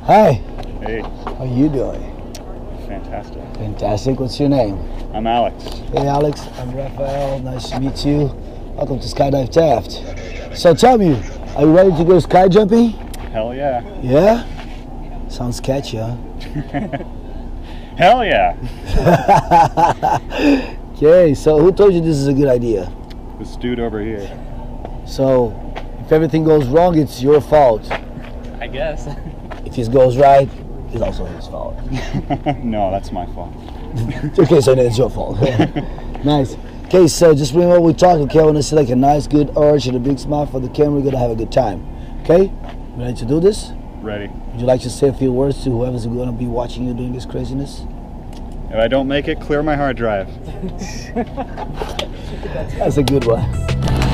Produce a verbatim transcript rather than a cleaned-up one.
Hi. Hey. How you doing? Fantastic. Fantastic. What's your name? I'm Alex. Hey, Alex. I'm Raphael. Nice to meet you. Welcome to Skydive Taft. So tell me, are you ready to go sky jumping? Hell yeah. Yeah? Sounds catchy, huh? Hell yeah. Okay, so who told you this is a good idea? This dude over here. So, if everything goes wrong, it's your fault. I guess. If it goes right, it's also his fault. No, that's my fault. Okay, so then it's your fault. Nice. Okay, so just remember we talk, okay? I want to see like a nice, good arch and a big smile for the camera. We're going to have a good time. Okay? You ready to do this? Ready. Would you like to say a few words to whoever's going to be watching you doing this craziness? If I don't make it, clear my hard drive. That's a good one.